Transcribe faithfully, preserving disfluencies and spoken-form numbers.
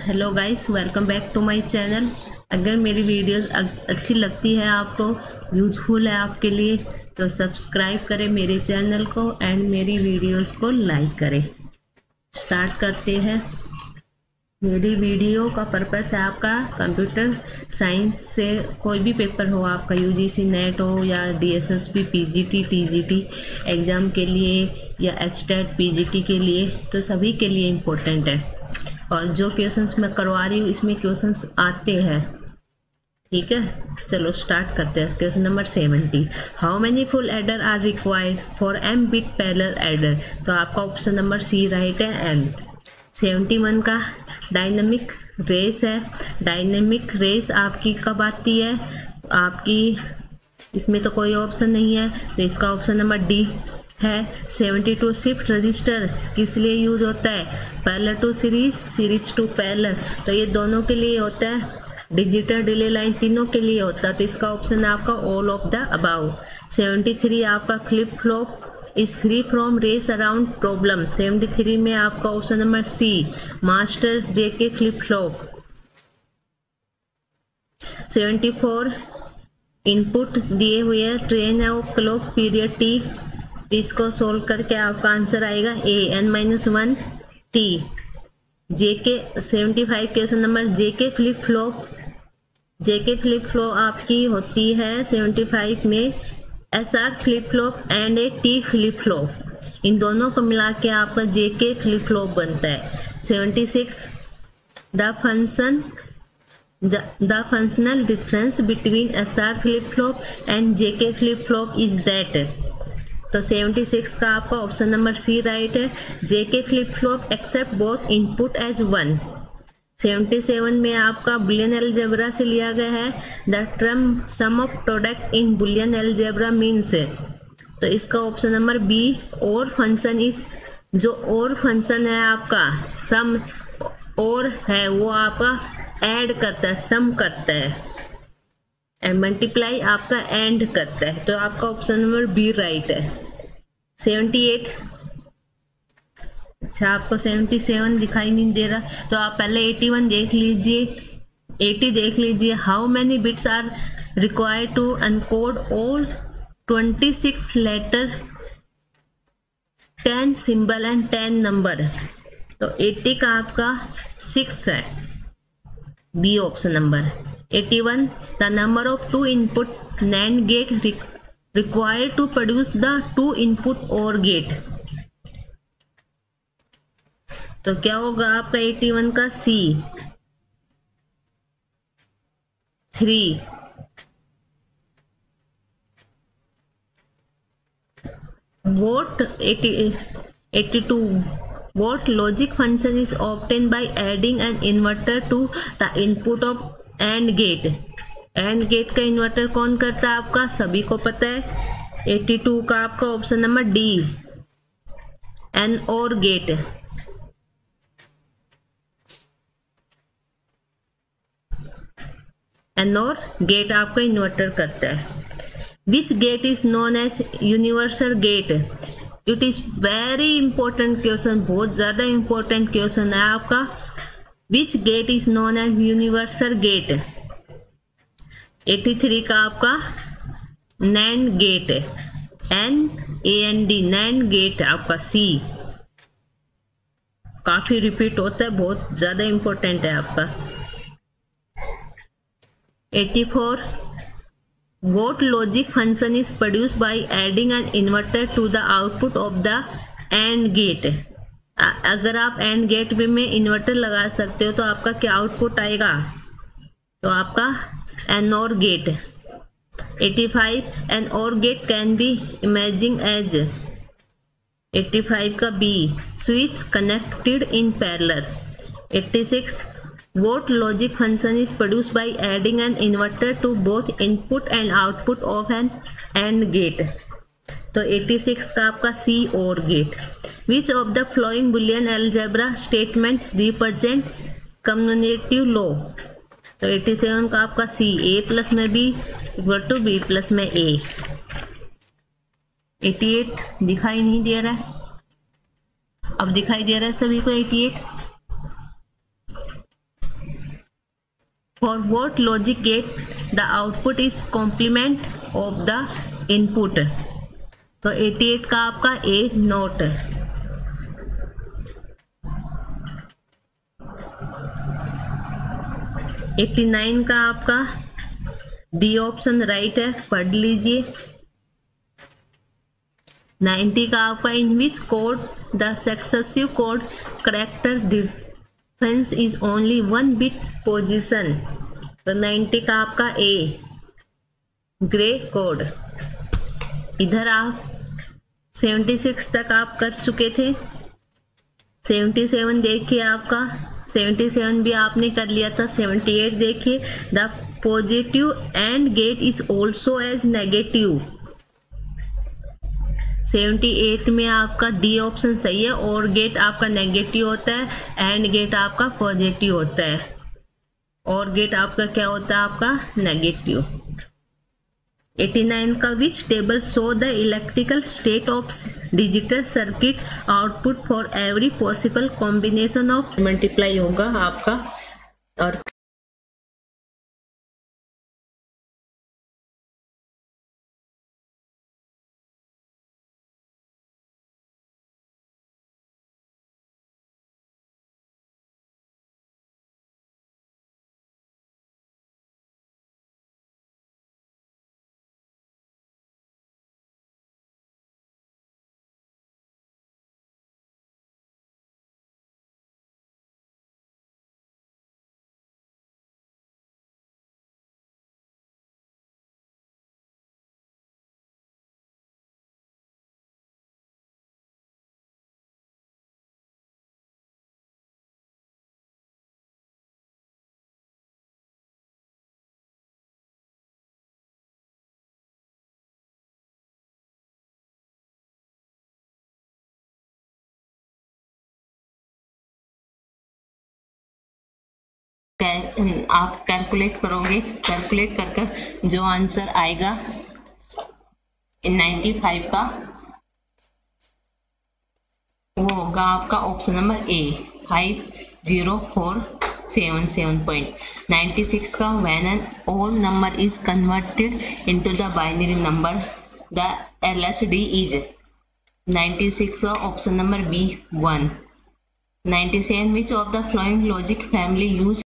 Hello guys, welcome back to my channel. अगर मेरी videos अच्छी लगती है, आपको यूजफुल है आपके लिए, तो सब्सक्राइब करें मेरे चैनल को एंड मेरी वीडियोस को लाइक करें। स्टार्ट करते हैं। मेरी वीडियो का पर्पस है आपका कंप्यूटर साइंस से कोई भी पेपर हो, आपका यूजीसी नेट हो या डीएसएसबी, पीजीटी, टीजीटी एग्ज़ाम के लिए या एचटेट पीजीटी के लिए, तो सभी के लिए इम्पोर्टेंट है। और जो क्वेश्चंस मैं करवा रही हूँ इसमें क्वेश्चंस आते हैं, ठीक है। चलो स्टार्ट करते हैं। Question number seventy, how many full adder are required for M bit parallel adder. तो आपका ऑप्शन नंबर सी राइट है, एम। सेवेंटी वन का डायनेमिक रेस है। डायनेमिक रेस आपकी कब आती है? आपकी इसमें तो कोई ऑप्शन नहीं है, तो इसका ऑप्शन नंबर डी है। सेवेंटी टू शिफ्ट रजिस्टर किस लिए यूज होता है? Parallel to series, series to parallel, तो ये दोनों के लिए होता है। डिजिटल डिले लाइन तीनों के लिए होता है, तो इसका ऑप्शन है आपका all of the above. Seventy three आपका flip flop is free from race around problem. Seventy three में आपका option number C master J K flip flop. Seventy four input दिए हुए ट्रेन है वो क्लॉक पीरियड टी, इसको solve करके आपका आंसर आएगा A N minus one T. J K seventy five question number J K flip flop. J K flip flop आपकी होती है सेवेंटी फाइव में S R flip flop and A T flip flop, इन दोनों को मिला के आपका जे के फ्लिप फ्लॉप बनता है। Seventy six the function the functional difference between S R flip flop and J K flip flop is that. तो seventy six का आपका ऑप्शन नंबर सी राइट है, J K flip flop accept both input as one. Seventy seven में आपका boolean algebra से लिया गया है, the term sum of product in boolean algebra means, तो इसका ऑप्शन नंबर बी और फंक्शन इज, जो और फंक्शन है आपका सम और है वो आपका ऐड करता है, सम करता है, एंड मल्टीप्लाई आपका एंड करता है, तो आपका ऑप्शन नंबर बी राइट है। सेवेंटी एट, अच्छा आपको सेवेंटी सेवन दिखाई नहीं दे रहा, तो आप पहले एटी वन देख लीजिए, एटी देख लीजिए। How many bits are required to encode all twenty six letter, ten symbol and ten number, तो एटी का आपका सिक्स है, B option number. Eighty one the number of two input NAND gate required to produce the two input or gate, तो क्या होगा आपका eighty one का C three. what eighty two what logic function is obtained by adding an inverter to the input of AND gate। AND gate का inverter कौन करता है आपका सभी को पता है। एटी टू का आपका option number D NOR gate. NOR gate आपका इन्वर्टर करता है। Which gate is known as universal gate. It is very important question, बहुत ज्यादा इंपॉर्टेंट क्वेश्चन है आपका। Which gate is known as universal gate. Eighty three का आपका NAND gate है, N A N D, NAND gate आपका C, काफी repeat होता है, बहुत ज्यादा इंपॉर्टेंट है आपका। Eighty four what logic function is produced by adding an inverter to the output of the AND gate। अगर आप AND गेट में इन्वर्टर लगा सकते हो तो आपका क्या आउटपुट आएगा? तो आपका NOR gate. Eighty five NOR gate can be imaging as, eighty five का B switch connected in parallel. Eighty six what logic function is produced by adding an inverter to both input and output of an AND gate। तो eighty six का आपका C OR gate. which of the following boolean algebra statement represent commutative law। तो eighty seven का आपका C A plus में B equal to B plus में A. Eighty eight दिखाई नहीं दे रहा है, अब दिखाई दे रहा है सभी को eighty eight. For what logic gate the output is complement of the input? तो अठासी का आपका ए नोट। नवासी का आपका डी ऑप्शन राइट है, पढ़ लीजिए। नब्बे का आपका in which code the successive code character difference is only one bit position. तो नब्बे का आपका ए ग्रे कोड। इधर आप छिहत्तर तक आप कर चुके थे। सतहत्तर देखिए आपका सतहत्तर भी आपने कर लिया था। अठहत्तर देखिए the positive AND gate is also as negative. अठहत्तर में आपका डी ऑप्शन सही है, और गेट आपका नेगेटिव होता है, एंड गेट आपका पॉजिटिव होता है, और गेट आपका क्या होता है आपका नेगेटिव। नवासी का which table show the electrical state of digital circuit output for every possible combination of multiply होगा आपका। और आप कैलकुलेट करोगे, कैलकुलेट कर कर जो आंसर आएगा पचानवे का वो होगा आपका option number A five zero four seven seven point ninety six का when an whole number is converted into the binary number the LSD is ninety six का option number B one. Ninety seven which of the flowing logic family use